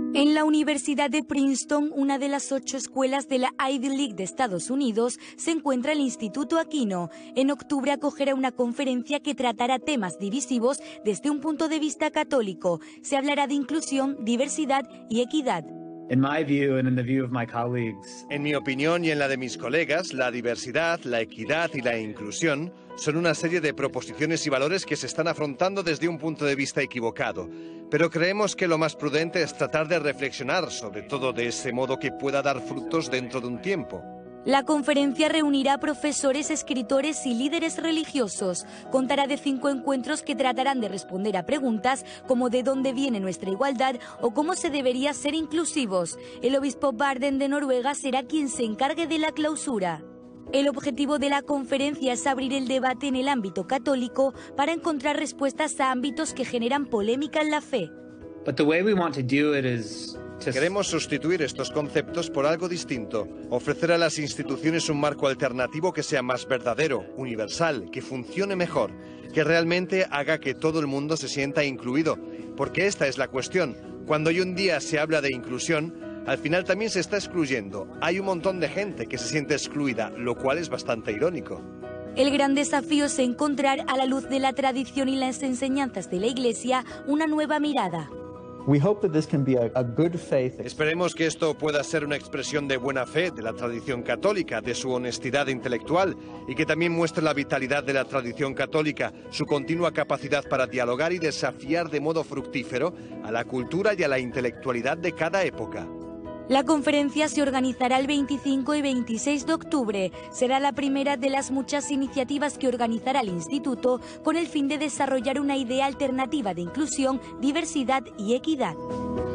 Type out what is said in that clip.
En la Universidad de Princeton, una de las 8 escuelas de la Ivy League de Estados Unidos, se encuentra el Instituto Aquino. En octubre acogerá una conferencia que tratará temas divisivos desde un punto de vista católico. Se hablará de inclusión, diversidad y equidad. In my view and in the view of my colleagues, En mi opinión y en la de mis colegas, la diversidad, la equidad y la inclusión son una serie de proposiciones y valores que se están afrontando desde un punto de vista equivocado. Pero creemos que lo más prudente es tratar de reflexionar sobre todo de ese modo que pueda dar frutos dentro de un tiempo. La conferencia reunirá a profesores, escritores y líderes religiosos. Contará de 5 encuentros que tratarán de responder a preguntas como de dónde viene nuestra igualdad o cómo se debería ser inclusivos. El obispo Barden de Noruega será quien se encargue de la clausura. El objetivo de la conferencia es abrir el debate en el ámbito católico para encontrar respuestas a ámbitos que generan polémica en la fe. but the way we want to do it is to Queremos sustituir estos conceptos por algo distinto, ofrecer a las instituciones un marco alternativo que sea más verdadero, universal, que funcione mejor, que realmente haga que todo el mundo se sienta incluido, porque esta es la cuestión. Cuando hoy un día se habla de inclusión, al final también se está excluyendo. Hay un montón de gente que se siente excluida, lo cual es bastante irónico. El gran desafío es encontrar, a la luz de la tradición y las enseñanzas de la Iglesia, una nueva mirada. We hope that this can be a good faith. Esperemos que esto pueda ser una expresión de buena fe de la tradición católica, de su honestidad intelectual y que también muestre la vitalidad de la tradición católica, su continua capacidad para dialogar y desafiar de modo fructífero a la cultura y a la intelectualidad de cada época. La conferencia se organizará el 25 y 26 de octubre. Será la primera de las muchas iniciativas que organizará el Instituto con el fin de desarrollar una idea alternativa de inclusión, diversidad y equidad.